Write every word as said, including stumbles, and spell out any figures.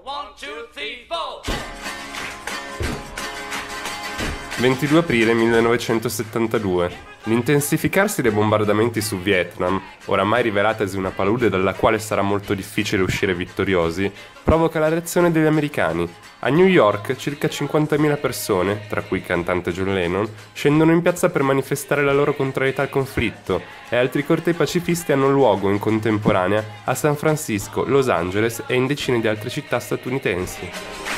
ventidue aprile millenovecentosettantadue. L'intensificarsi dei bombardamenti su Vietnam, oramai rivelatasi una palude dalla quale sarà molto difficile uscire vittoriosi, provoca la reazione degli americani. A New York circa cinquantamila persone, tra cui il cantante John Lennon, scendono in piazza per manifestare la loro contrarietà al conflitto e altri cortei pacifisti hanno luogo in contemporanea a San Francisco, Los Angeles e in decine di altre città statunitensi.